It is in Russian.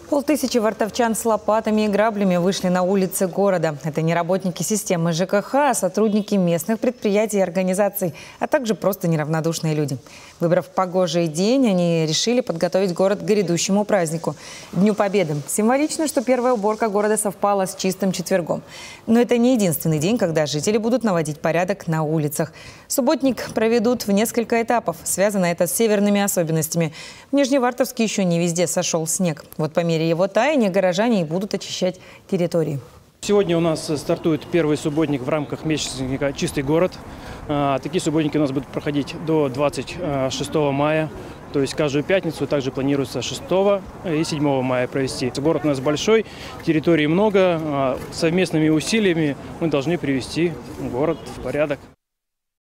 Полтысячи вартовчан с лопатами и граблями вышли на улицы города. Это не работники системы ЖКХ, а сотрудники местных предприятий и организаций, а также просто неравнодушные люди. Выбрав погожий день, они решили подготовить город к грядущему празднику – Дню Победы. Символично, что первая уборка города совпала с чистым четвергом. Но это не единственный день, когда жители будут наводить порядок на улицах. Субботник проведут в несколько этапов. Связано это с северными особенностями. В Нижневартовске еще не везде сошел снег. Вот по мере его таяния горожане и будут очищать территории. Сегодня у нас стартует первый субботник в рамках месячника «Чистый город». Такие субботники у нас будут проходить до 26 мая. То есть каждую пятницу, также планируется 6 и 7 мая провести. Город у нас большой, территории много. Совместными усилиями мы должны привести город в порядок.